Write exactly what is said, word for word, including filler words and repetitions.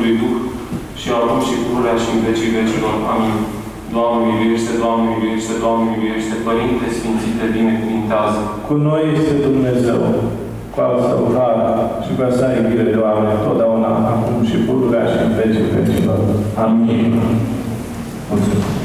Sfântului Duh, și acum și pururea și în vecii vecilor. Amin. Doamne miluiește, Doamne miluiește, Doamne miluiește, Părinte Sfințite, binecuvintează. Cu noi este Dumnezeu, cu al Său har și cu a Sa iubire, Doamne, totdeauna, acum și pururea și în vecii vecilor. Amin. Mulțumesc.